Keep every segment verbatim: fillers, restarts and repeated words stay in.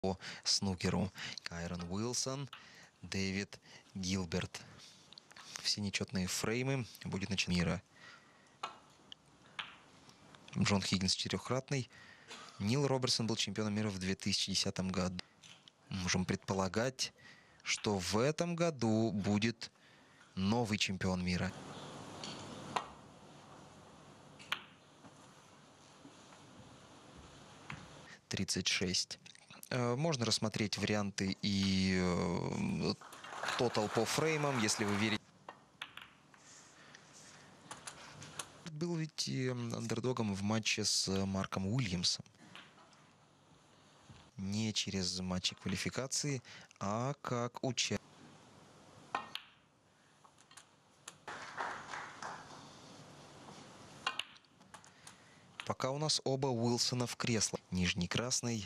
по снукеру. Кайрон Уилсон, Дэвид Гилберт. Все нечетные фреймы будет начинать мира. Джон Хиггинс четырехкратный. Нил Робертсон был чемпионом мира в две тысячи десятом году. Можем предполагать, что в этом году будет новый чемпион мира. тридцать шесть. Можно рассмотреть варианты и тотал по фреймам, если вы верите. Был ведь и андердогом в матче с Марком Уильямсом. Не через матчи квалификации, а как участник. Пока у нас оба Уилсона в кресло. Нижний красный.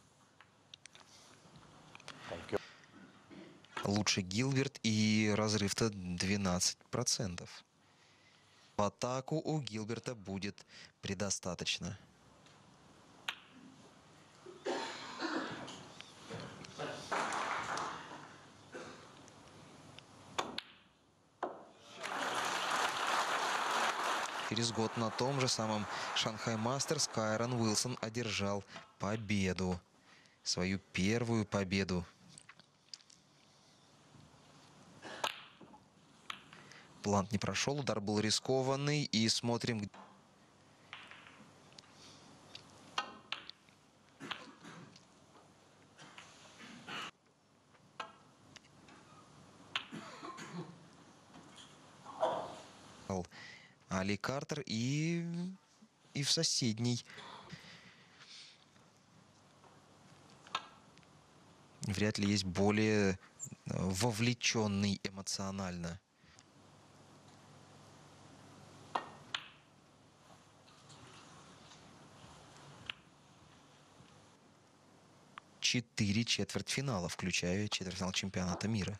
Лучше Гилберт, и разрыв-то двенадцать процентов. В атаку у Гилберта будет предостаточно. Через год на том же самом Шанхай Мастерс Кайрон Уилсон одержал победу. Свою первую победу. Плант не прошел, удар был рискованный. И смотрим. Али Картер и, и в соседний. Вряд ли есть более вовлеченный эмоционально. Четыре четвертьфинала, включая четвертьфинал чемпионата мира.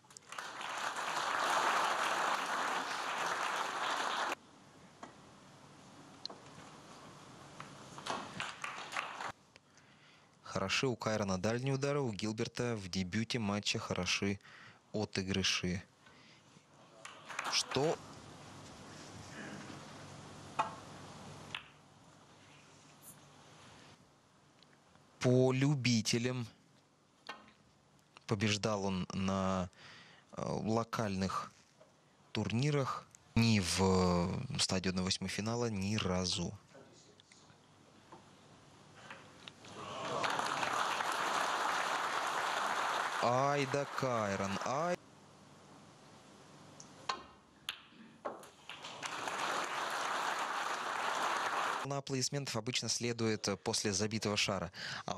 Хороши у Кайрона дальние удары, у Гилберта в дебюте матча хороши отыгрыши. Что? По любителям. Побеждал он на локальных турнирах. Ни в стадии одного восьмого финала ни разу. Ай да Кайрон, ай. На аплодисментов обычно следует после забитого шара. А,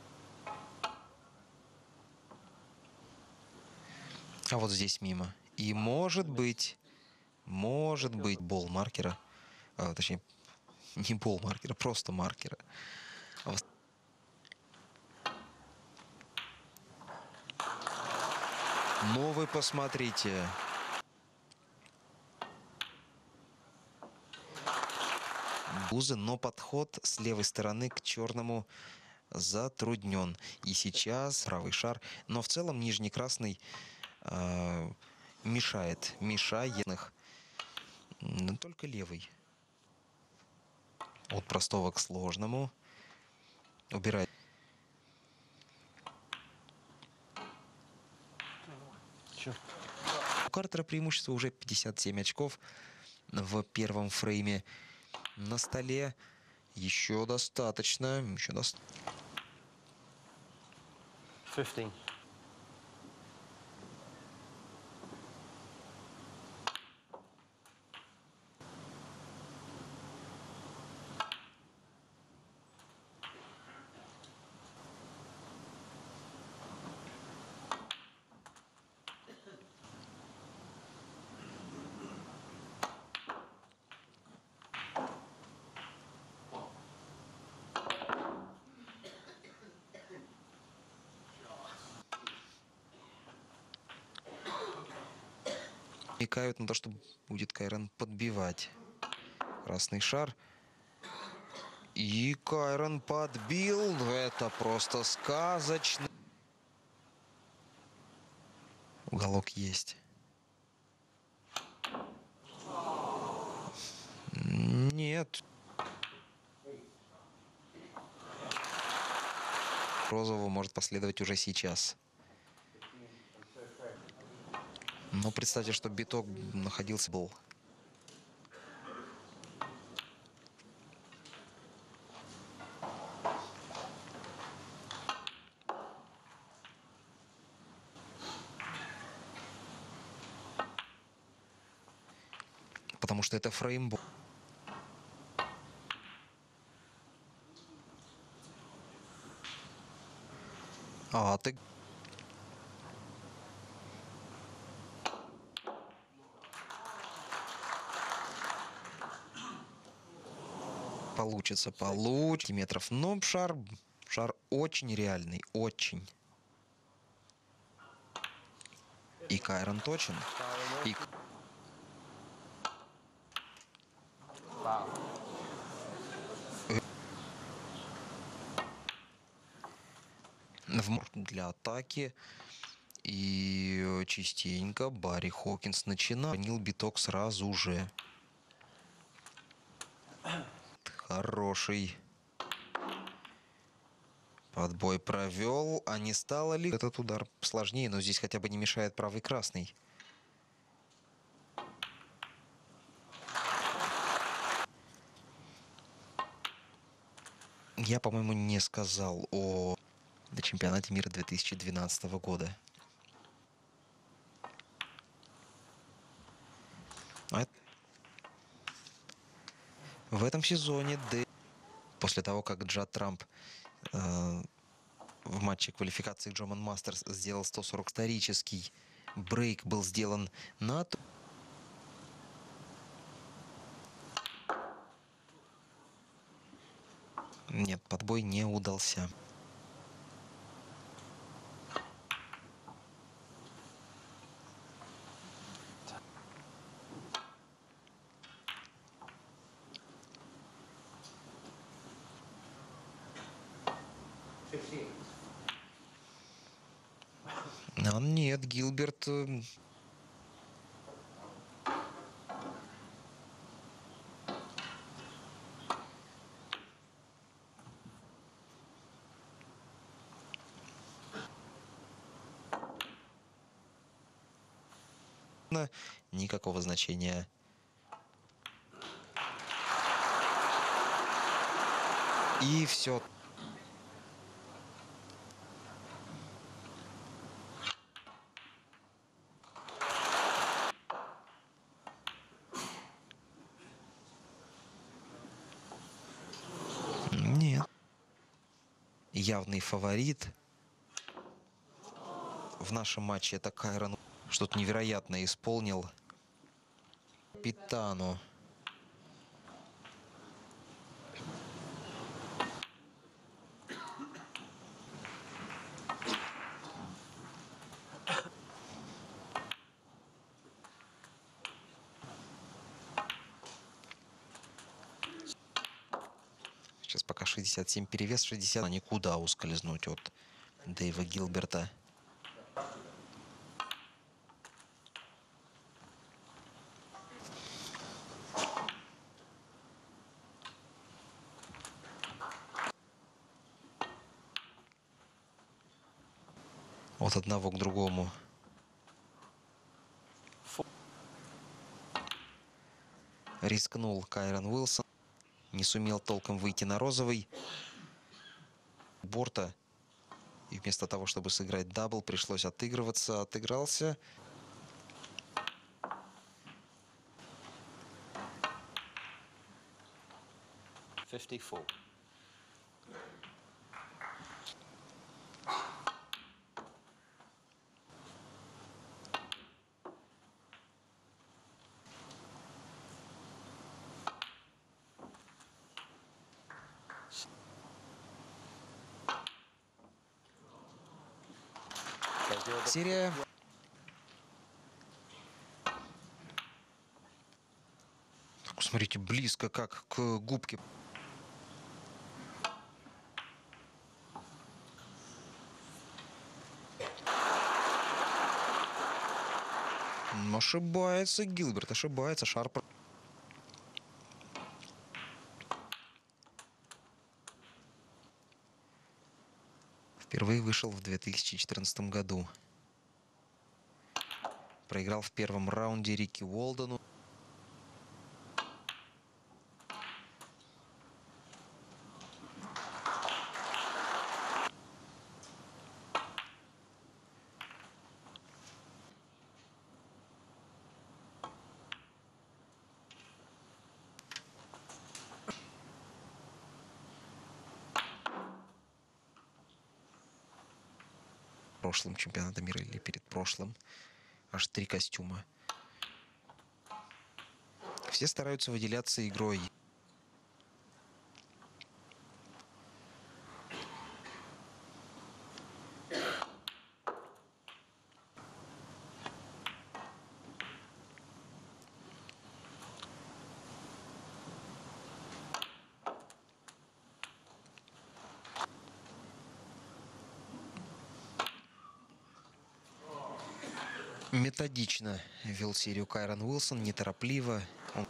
а вот здесь мимо. И может быть, может быть, бол маркера, а, точнее, не бол маркера, просто маркера. Но вы посмотрите. Бузы, но подход с левой стороны к черному затруднен. И сейчас правый шар, но в целом нижний красный э, мешает, мешает. Но только левый. От простого к сложному. Убирает. У Картера преимущество уже пятьдесят семь очков в первом фрейме. На столе еще достаточно. Еще достаточно. пятнадцать. Намекают на то, что будет Кайрон подбивать красный шар. И Кайрон подбил. Это просто сказочно. Уголок есть. Нет. Розового может последовать уже сейчас. Но представьте, что биток находился был. Потому что это фреймбол. А, ты... Получится, получится. Метров. Но шар, шар очень реальный, очень. И Кайрон точен. И... Для атаки. И частенько Барри Хокинс начинал. Нил биток сразу же. Хороший. Подбой провел. А не стало ли этот удар сложнее? Но здесь хотя бы не мешает правый красный. Я, по-моему, не сказал о чемпионате мира две тысячи двенадцатого года. А в этом сезоне, после того, как Джад Трамп э, в матче квалификации Джоман Мастерс сделал сто сорок, исторический брейк был сделан на... Нет, подбой не удался. А нет, Гилберт... Никакого значения. И все. Нет. Явный фаворит в нашем матче это Кайрон. Что-то невероятное исполнил капитану. Сейчас пока шестьдесят семь перевес, шестьдесят. Никуда ускользнуть от Дэйва Гилберта. От одного к другому. Рискнул Кайрон Уилсон. Не сумел толком выйти на розовый. Борта. И вместо того, чтобы сыграть дабл, пришлось отыгрываться. Отыгрался. пятьдесят четыре. Серия. Так, смотрите, близко как к губке. М, Ошибается Гилберт, ошибается. Шар про- впервые вышел в две тысячи четырнадцатом году. Проиграл в первом раунде Рики Уолдену. Прошлым чемпионата мира или перед прошлым. Аж три костюма. Все стараются выделяться игрой. Методично вел серию Кайрон Уилсон, неторопливо. Он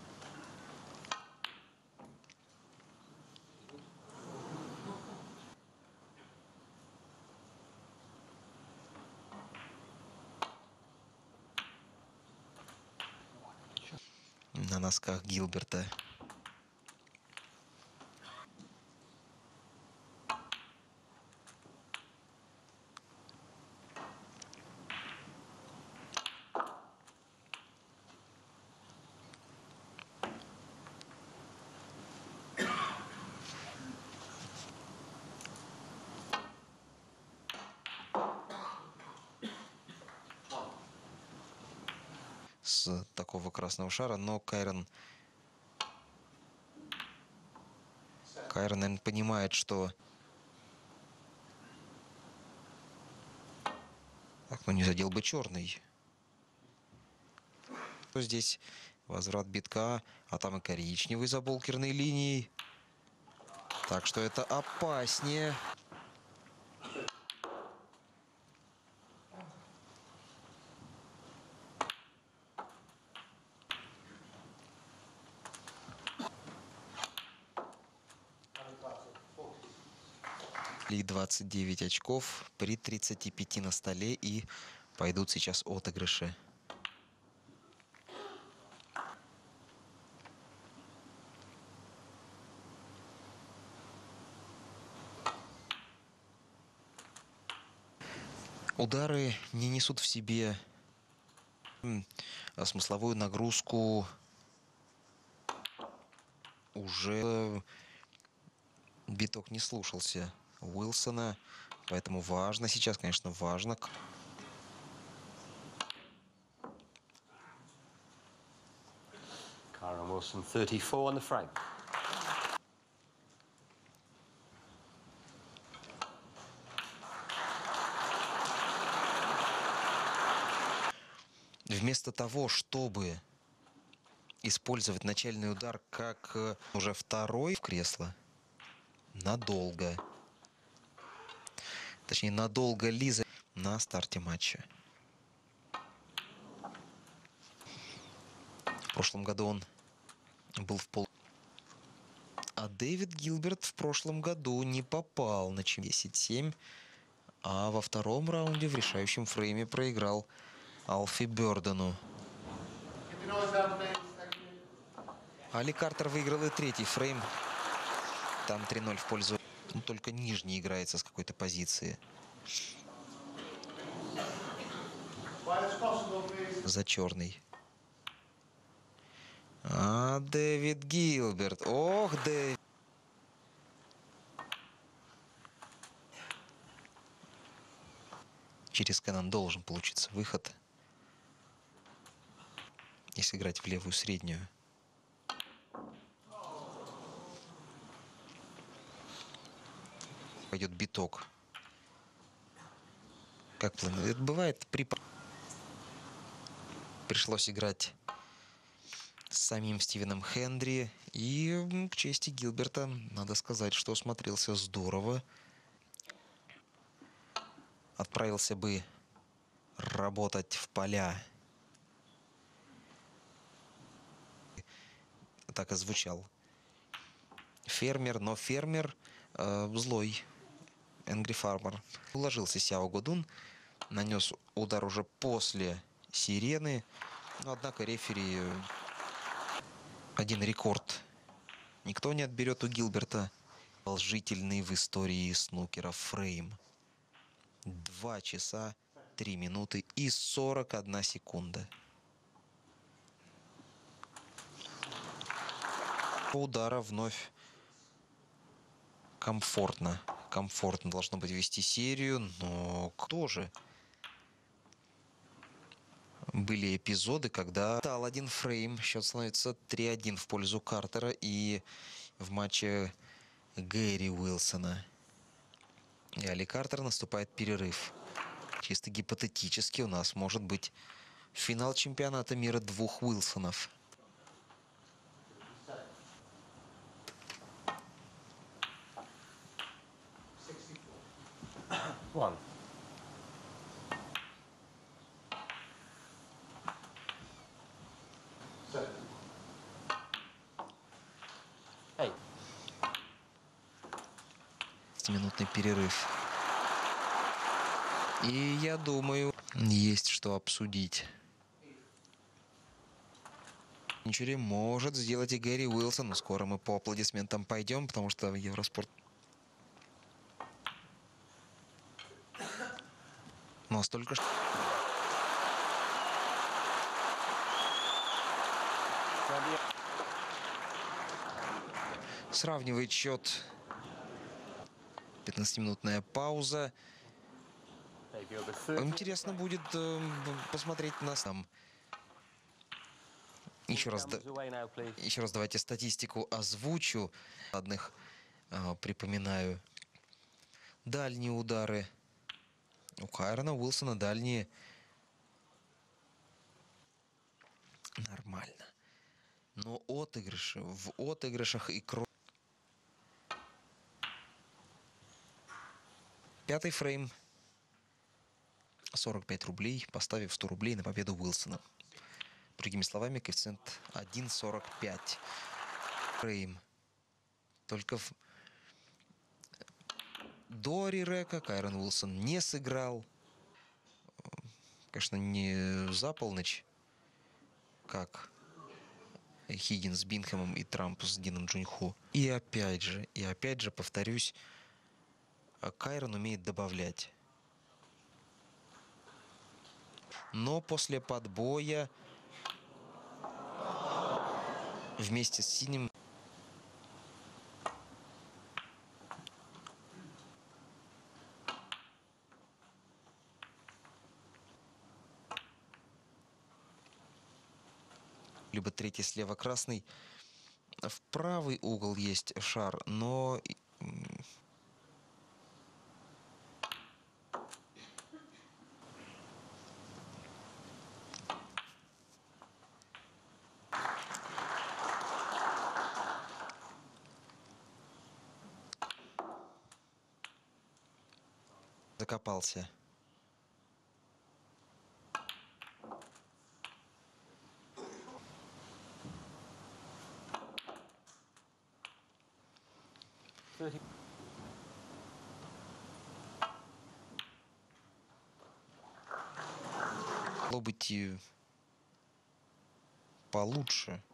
на носках Гилберта. С такого красного шара, но Кайрон... Кайрон, наверное, понимает, что... Так, ну не задел бы черный. Здесь возврат битка, а там и коричневый за булкерной линией. Так что это опаснее. И двадцать девять очков при тридцати пяти на столе, и пойдут сейчас отыгрыши. Удары не несут в себе м, смысловую нагрузку. Уже биток не слушался Уилсона, поэтому важно сейчас, конечно, важно. Kyron Wilson, thirty-four on the frame. Вместо того, чтобы использовать начальный удар как э, уже второй в кресло, надолго. Точнее, надолго Лиза на старте матча. В прошлом году он был в пол... А Дэвид Гилберт в прошлом году не попал на десять семь, а во втором раунде в решающем фрейме проиграл Алфи Бёрдену. Али Картер выиграл и третий фрейм. Там три ноль в пользу. Ну, только нижний играется с какой-то позиции. За черный. А Дэвид Гилберт. Ох, Дэвид. Через Кэнон должен получиться выход. Если играть в левую среднюю. Пойдет биток. Как планирует. Это бывает при... Пришлось играть с самим Стивеном Хендри. И к чести Гилберта, надо сказать, что смотрелся здорово. Отправился бы работать в поля так и звучал. Фермер, но фермер э, злой. Энгри Фармер. Уложился Сяо Годун, нанес удар уже после сирены. Но, однако, рефери один рекорд никто не отберет у Гилберта. Положительный в истории снукера фрейм. Два часа, три минуты и сорок одна секунда. По удара вновь комфортно. Комфортно должно быть вести серию, но кто же? Были эпизоды, когда стал один фрейм, счет становится три один в пользу Картера, и в матче Гэри Уилсона и Али Картер наступает перерыв. Чисто гипотетически у нас может быть финал чемпионата мира двух Уилсонов. One. Eight. Минутный перерыв. И я думаю, есть что обсудить. Ничего не может сделать и Гэри Уилсон. Но скоро мы по аплодисментам пойдем, потому что в Евроспорт... Но столько что... Сравнивает счет. пятнадцатиминутная пауза. Интересно будет э, посмотреть на сам. Еще раз, да, еще раз давайте статистику озвучу. Одних э, припоминаю. Дальние удары. У Кайрона Уилсона дальние. Нормально. Но отыгрыши. В отыгрышах и кровь. Пятый фрейм. сорок пять рублей, поставив сто рублей на победу Уилсона. Другими словами, коэффициент один сорок пять. Фрейм. Только в... до Ререка Кайрон Уилсон не сыграл. Конечно, не за полночь, как Хиггинс с Бинхэмом и Трамп с Дином Джуньху. И опять же, и опять же, повторюсь, Кайрон умеет добавлять. Но после подбоя вместе с синим либо третий слева красный. В правый угол есть шар, но закопался. Могло быть и получше.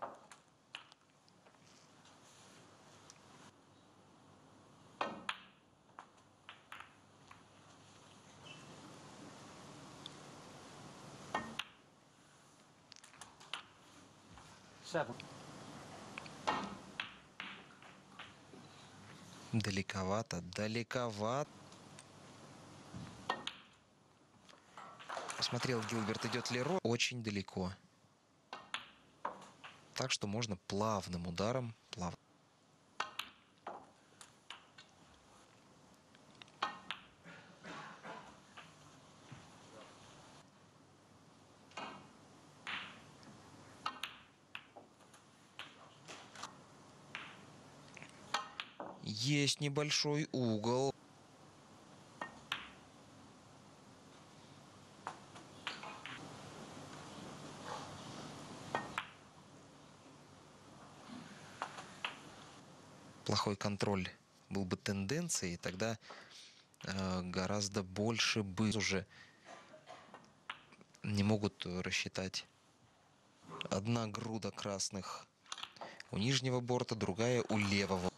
Seven. Далековато, далековато. Посмотрел Гилберт, идет ли ро. Очень далеко. Так что можно плавным ударом. Плав... Есть небольшой угол. плохой контроль был бы тенденцией, тогда э, гораздо больше бы уже не могут рассчитать. Одна груда красных у нижнего борта, другая у левого.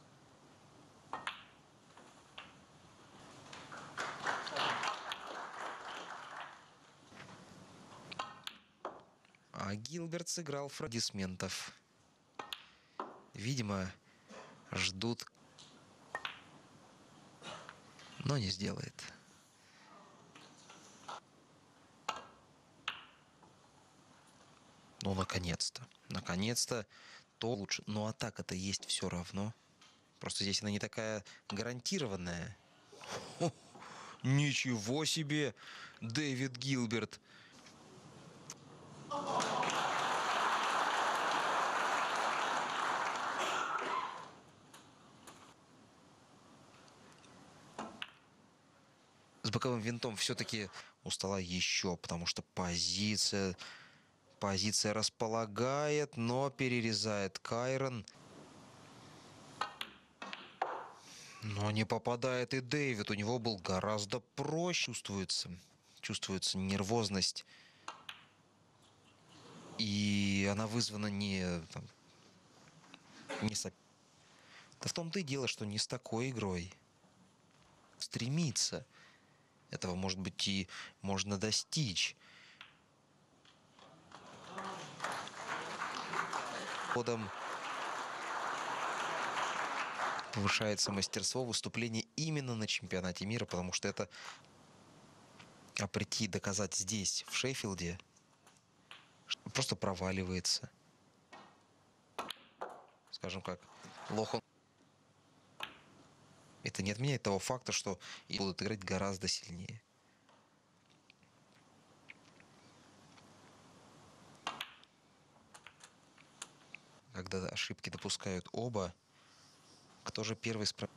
А Гилберт сыграл аплодисментов. Видимо, ждут, но не сделает. Ну, наконец-то. Наконец-то то лучше. Но атака-то есть все равно. Просто здесь она не такая гарантированная. Хо, ничего себе! Дэвид Гилберт. С боковым винтом все-таки у стола еще, потому что позиция... Позиция располагает, но перерезает Кайрон. Но не попадает и Дэвид. У него был гораздо проще. Чувствуется, чувствуется нервозность. И она вызвана не... Там, не со... Да в том-то и дело, что не с такой игрой. Стремиться. Этого, может быть, и можно достичь. Ходом повышается мастерство выступления именно на чемпионате мира, потому что это... А прийти доказать здесь, в Шеффилде, просто проваливается. Скажем как, Лохон. Это не отменяет того факта, что и будут играть гораздо сильнее. Когда ошибки допускают оба, кто же первый справ...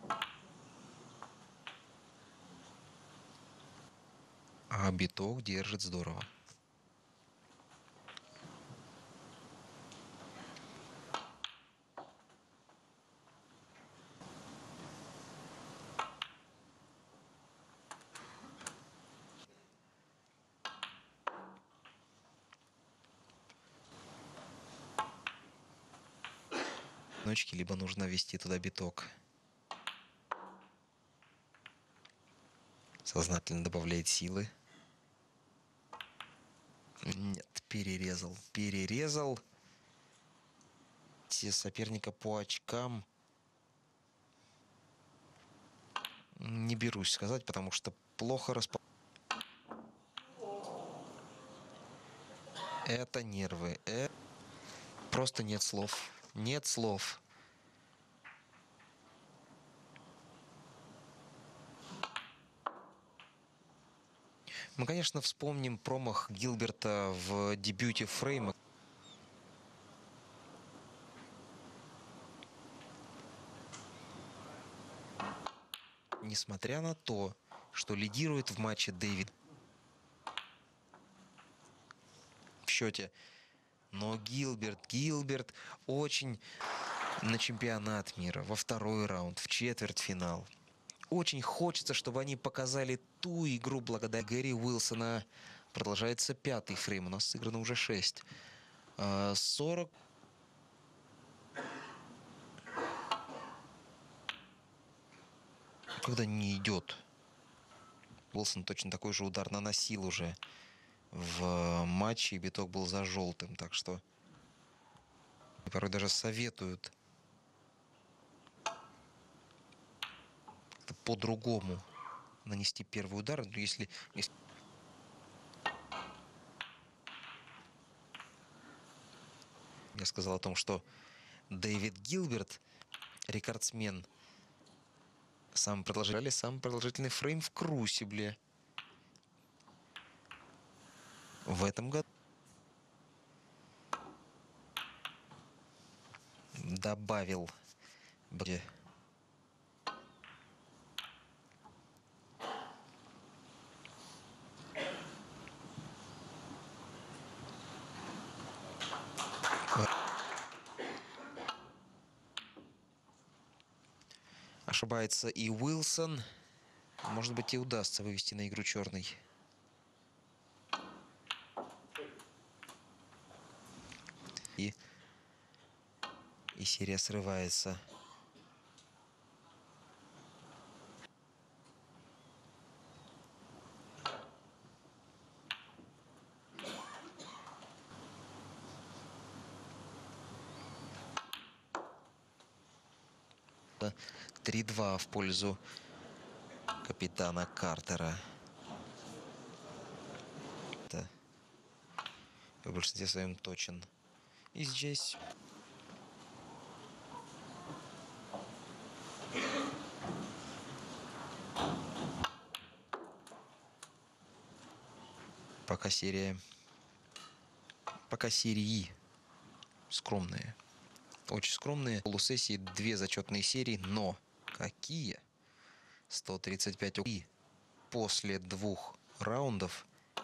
А биток держит здорово. Ночки, либо нужно вести туда биток. Сознательно добавляет силы. Нет, перерезал. Перерезал. Те соперника по очкам. Не берусь сказать, потому что плохо распо... Это нервы. Э... Просто нет слов. Нет слов. Мы, конечно, вспомним промах Гилберта в дебюте Фрейма. Несмотря на то, что лидирует в матче Дэвид в счете, но Гилберт, Гилберт очень на чемпионат мира, во второй раунд, в четвертьфинал. Очень хочется, чтобы они показали ту игру благодаря Гэри Уилсона. Продолжается пятый фрейм, у нас сыграно уже шесть. сорок. Когда не идет. Уилсон точно такой же удар наносил уже в матче, и биток был за желтым. Так что порой даже советуют по-другому нанести первый удар. Если, если... Я сказал о том, что Дэвид Гилберт, рекордсмен, самый продолжительный, самый продолжительный фрейм в Крусибле в этом году. Добавил. ошибается и Уилсон. Может быть, и удастся вывести на игру черный. И, и серия срывается. три-два в пользу капитана Картера. Это в большинстве своем точен. И здесь пока серия, пока серии скромные, очень скромные. В полусессии две зачетные серии, но какие? сто тридцать пять и после двух раундов.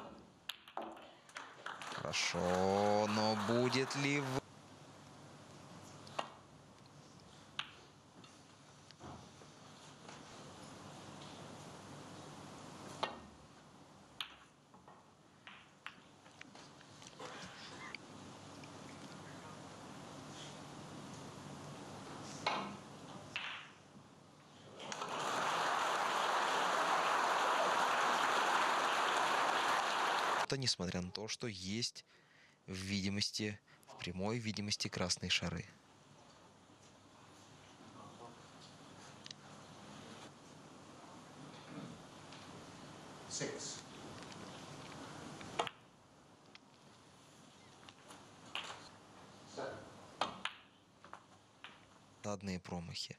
Хорошо, но будет ли в... Это несмотря на то, что есть в видимости, в прямой видимости красные шары. Six. Seven. Одни промахи.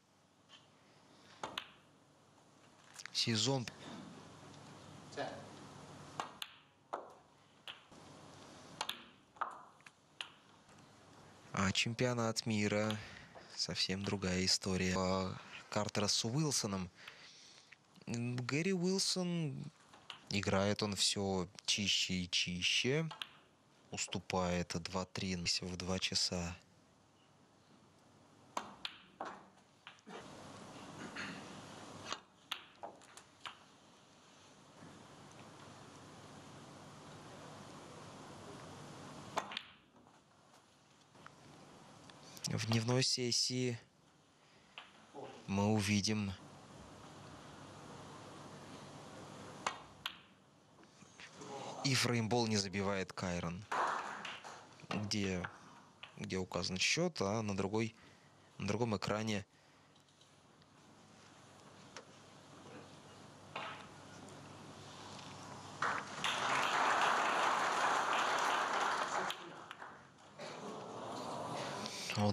Сезон. Ten. А чемпионат мира совсем другая история. А Картера с Уилсоном. Гэри Уилсон, играет он все чище и чище. Уступает два-три в два часа. В дневной сессии мы увидим и фреймбол не забивает Кайрон, где, где указан счет, а на другой, на другом экране вот.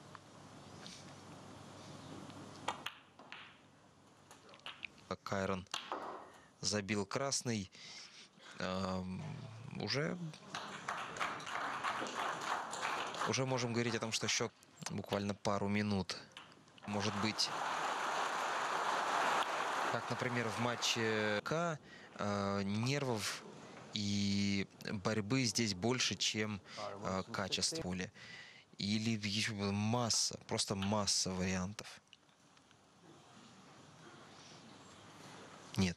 Кайрон забил красный. Эм, уже уже можем говорить о том, что счет буквально пару минут. Может быть, как, например, в матче К, э, нервов и борьбы здесь больше, чем э, качество поля. Или еще масса, просто масса вариантов. Нет.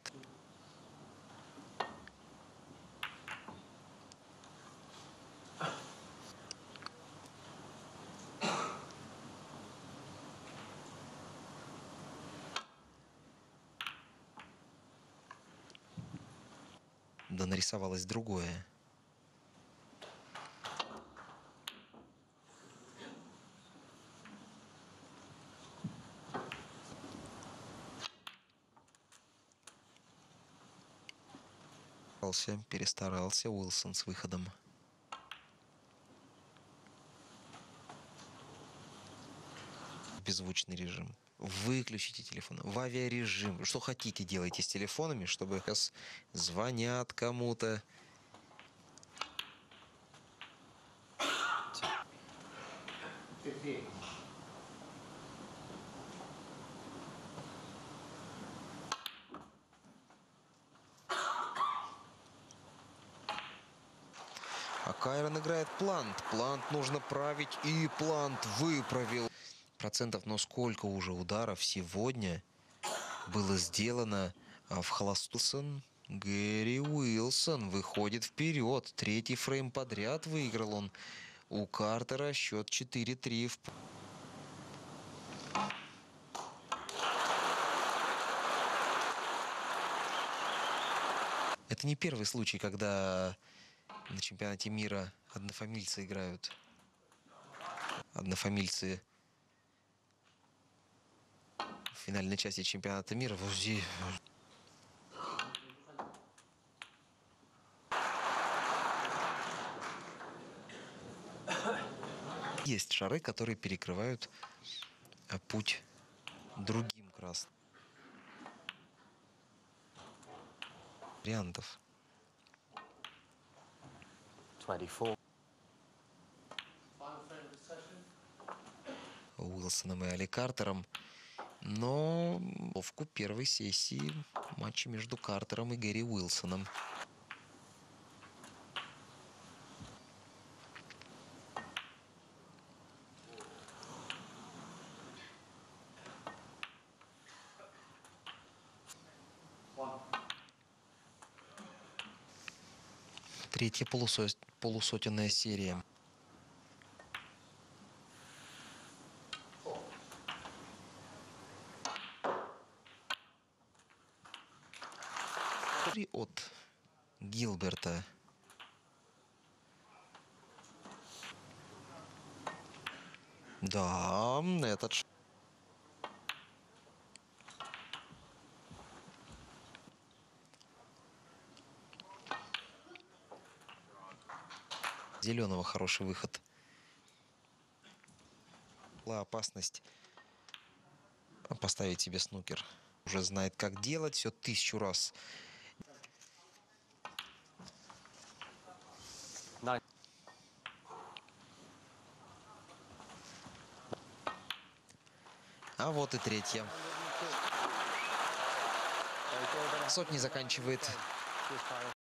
Да нарисовалось другое. Перестарался Уилсон с выходом. Беззвучный режим. Выключите телефон. В авиарежим. Что хотите, делайте с телефонами, чтобы сейчас звонят кому-то. Fifteen. А Кайрон играет плант. Плант нужно править, и плант выправил. Процентов, но сколько уже ударов сегодня было сделано а, в холостую. Гэри Уилсон выходит вперед. Третий фрейм подряд выиграл он у Картера. Счет четыре-три. В... Это не первый случай, когда на чемпионате мира однофамильцы играют. Однофамильцы в финальной части чемпионата мира. Вот здесь... Есть шары, которые перекрывают а, путь другим красным. Вариантов. twenty-four. Уилсоном и Али Картером. Но в первой сессии матча между Картером и Гэри Уилсоном. Третья полусо... полусотенная серия. От Гилберта. Да, этот... ш- Зеленого хороший выход. Была опасность поставить себе снукер. Уже знает, как делать все тысячу раз. Nine. А вот и третья. Сотни заканчивает